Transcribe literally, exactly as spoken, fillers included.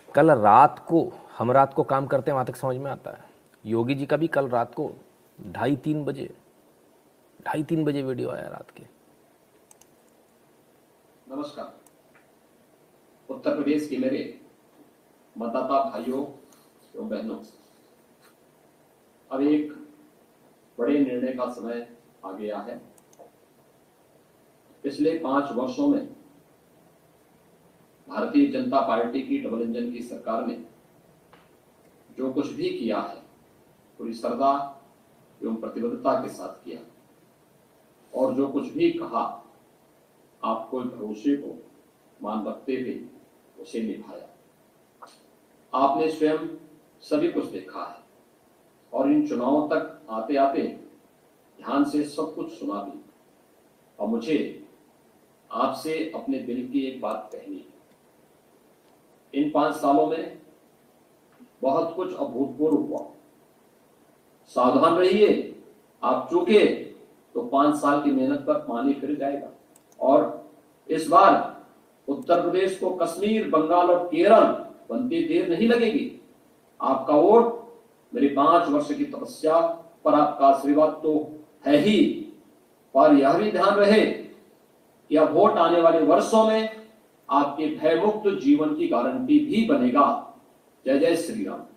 कल रात को, हम रात को काम करते हैं वहाँ तक समझ में आता है। योगी जी का भी कल रात को ढाई तीन बजे ढाई तीन बजे वीडियो आया रात के। नमस्कार। उत्तर प्रदेश के मेरे मतदाता भाइयों एवं बहनों, अब एक बड़े निर्णय का समय आ गया है। पिछले पांच वर्षों में भारतीय जनता पार्टी की डबल इंजन की सरकार ने जो कुछ भी किया है पूरी श्रद्धा एवं प्रतिबद्धता के साथ किया, और जो कुछ भी कहा आपको भरोसे को मान रखते हुए उसे निभाया। आपने स्वयं सभी कुछ देखा है और इन चुनावों तक आते आते ध्यान से सब कुछ सुना भी। और मुझे आपसे अपने दिल की एक बात कहनी है। इन पांच सालों में बहुत कुछ अभूतपूर्व हुआ। सावधान रहिए, आप चूके तो पांच साल की मेहनत पर पानी फिर जाएगा। और इस बार उत्तर प्रदेश को कश्मीर, बंगाल और केरल बनते देर नहीं लगेगी। आपका वोट मेरी पांच वर्ष की तपस्या पर आपका आशीर्वाद तो है ही, पर यह भी ध्यान रहे कि यह वोट आने वाले वर्षों में आपके भयमुक्त जीवन की गारंटी भी बनेगा। जय जय श्री राम।